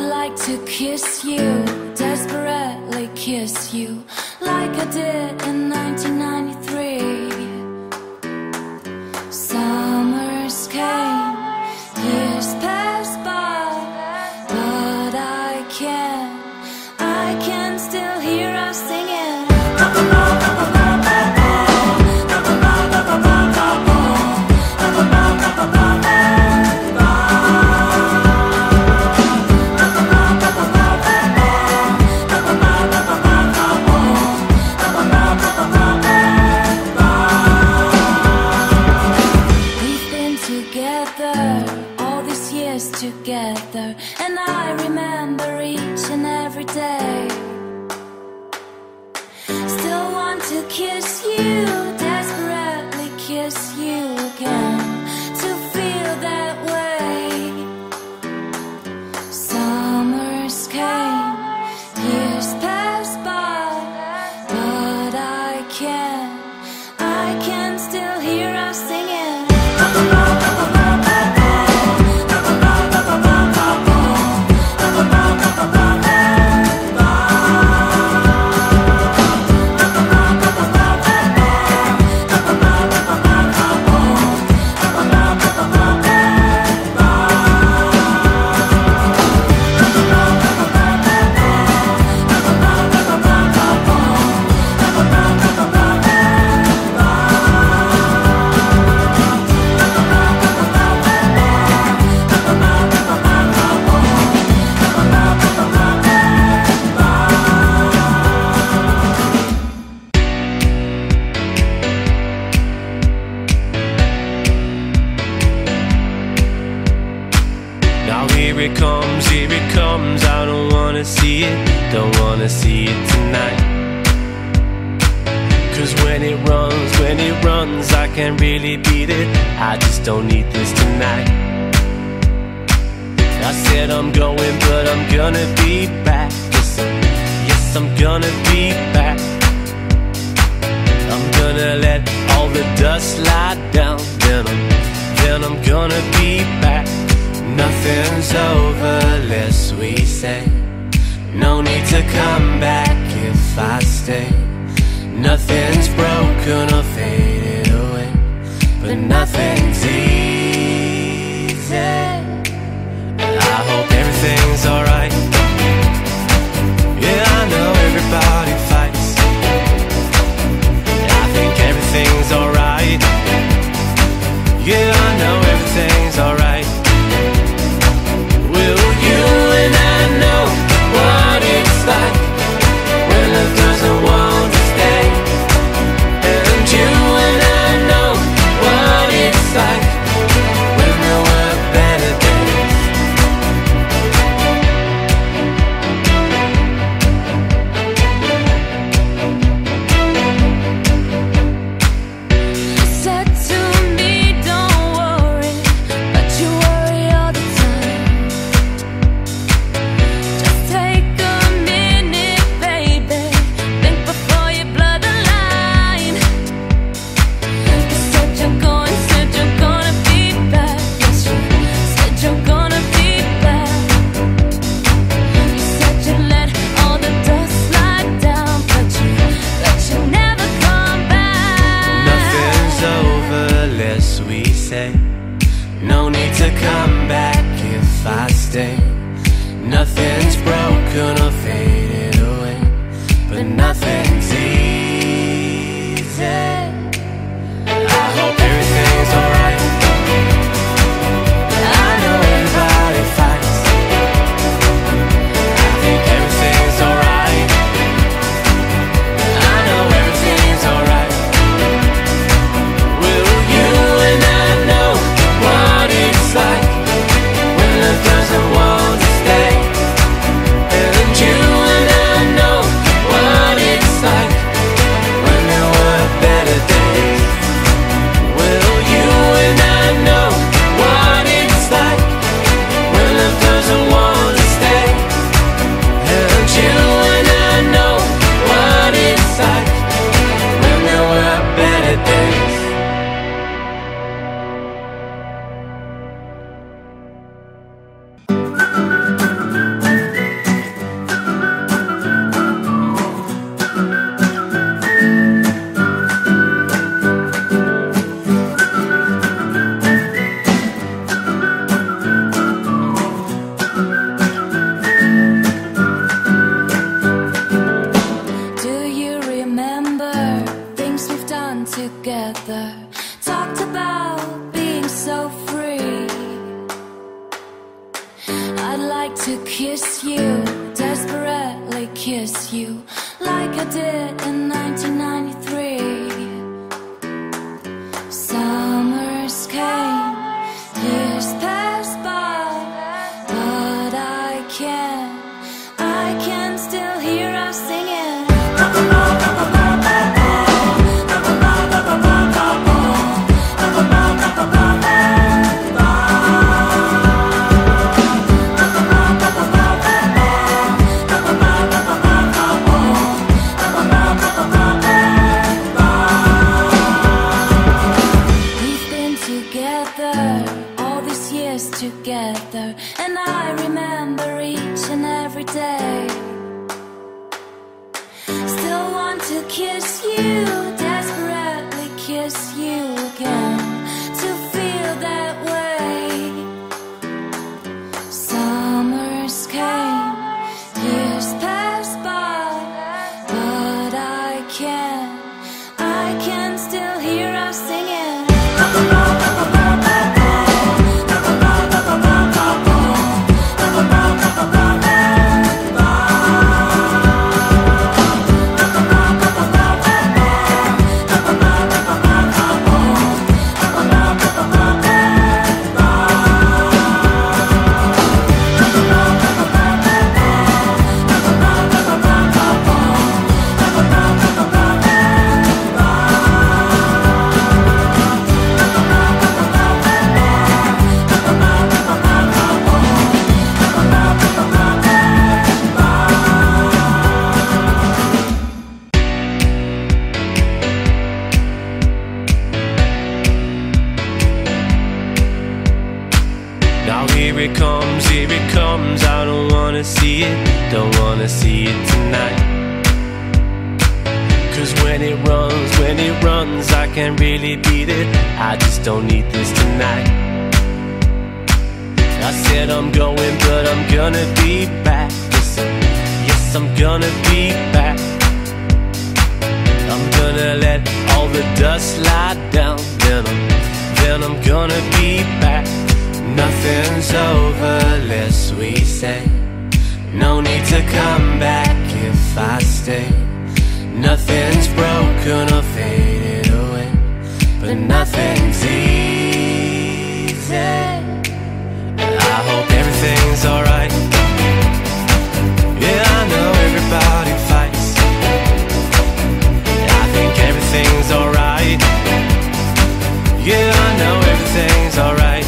like to kiss you, desperately kiss you, like I did in 1993. Summers came, years passed by, but I can still hear us singing. Together, and I remember each and every day. Still want to kiss you, desperately kiss you again, to feel that way. Summers came, years passed by, but I can still hear us singing. Here it comes, I don't wanna see it tonight. Cause when it runs, I can't really beat it. I just don't need this tonight. I said I'm going, but I'm gonna be back. Yes, I'm gonna be back. I'm gonna let all the dust lie down, then I'm gonna be back. Nothing's over, lest we say. No need to come back if I stay. Nothing's broken or faded away, but nothing's easy. I hope everything's alright. Yeah, I know everybody fights. I think everything's alright. Yeah, I know everything's alright. No need to come back if I stay. Nothing's broken or faded away, but nothing's easy. I hope everything's alright. I know everybody fights. I think everything's alright. I know everything's alright. Will you and I know what it's like when love doesn't want to stay? kiss you, desperately kiss you, like I did in 1993. Summers came, years passed by, but I can still hear us singing. Together, and I remember each and every day. Still want to kiss you, desperately kiss you again, to feel that way. Summers came, years passed by, but I can still hear us singing. Here it comes, I don't wanna see it tonight. Cause when it runs, I can't really beat it, I just don't need this tonight. I said I'm going, but I'm gonna be back. Yes, I'm gonna be back. I'm gonna let all the dust lie down, then I'm gonna be back. Nothing's over, lest we say. No need to come back if I stay. Nothing's broken or faded away, but nothing's easy. I hope everything's alright. Yeah, I know everybody fights. I think everything's alright. Yeah, I know everything's alright.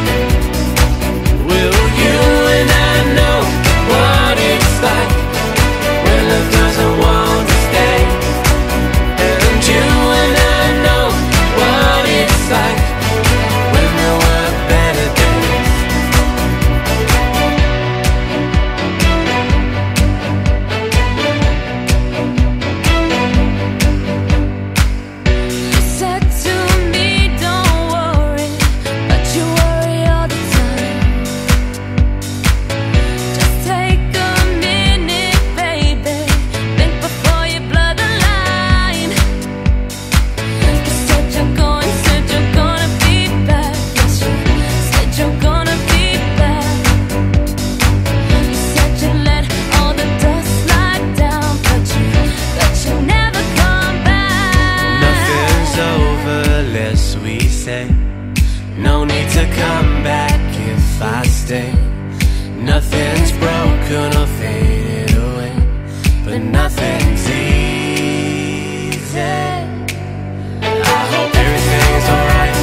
No need to come back if I stay. Nothing's broken or faded away, but nothing's easy. I hope everything's alright.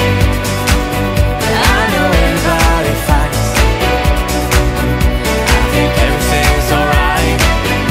I know everybody fights. I think everything's alright.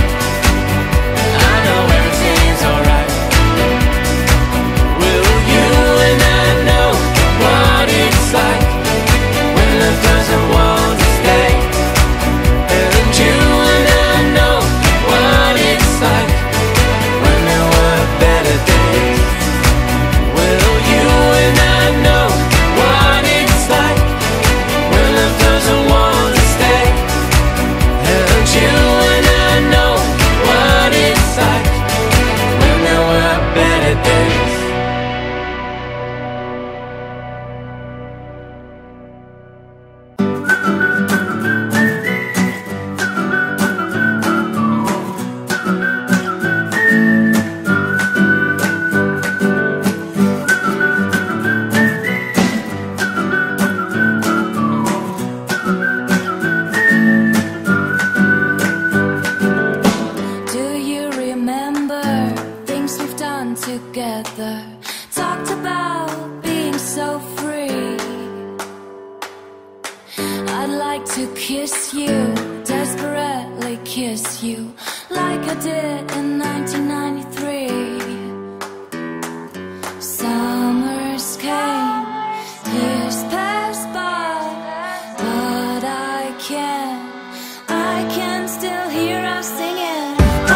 I know everything's alright. Will you and I know what it's like when love doesn't want you, desperately kiss you, like I did in 1993. Summers came, years passed by, but I can still hear us singing.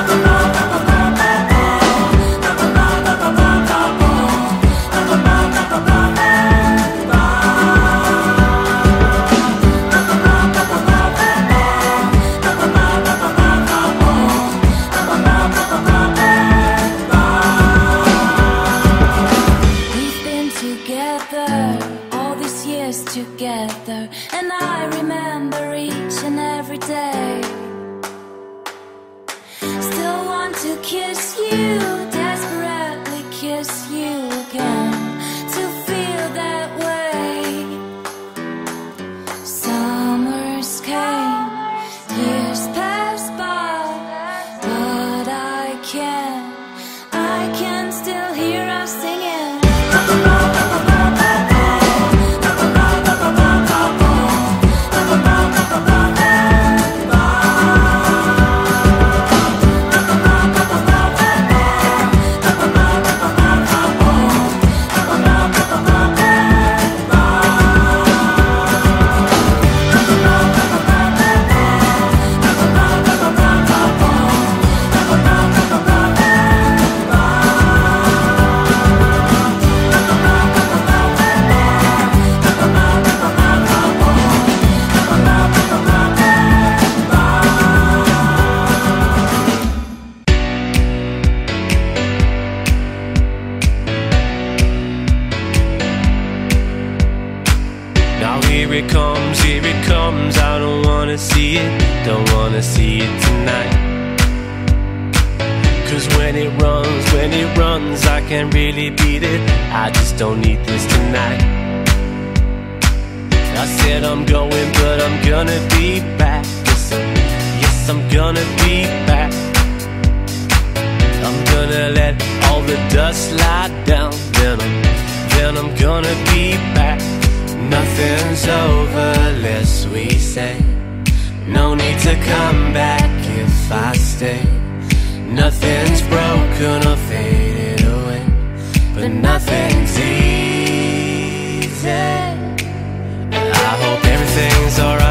Together, and I remember each and every day. Still want to kiss you, desperately kiss you again, to feel that way. Summers came, years passed by, but I can still hear us singing. Here it comes, I don't wanna see it tonight. Cause when it runs, I can't really beat it. I just don't need this tonight. I said I'm going, but I'm gonna be back. Yes, I'm gonna be back. I'm gonna let all the dust lie down, then I'm gonna be back. Nothing's over, lest we say. No need to come back if I stay. Nothing's broken or faded away, but nothing's easy. I hope everything's alright.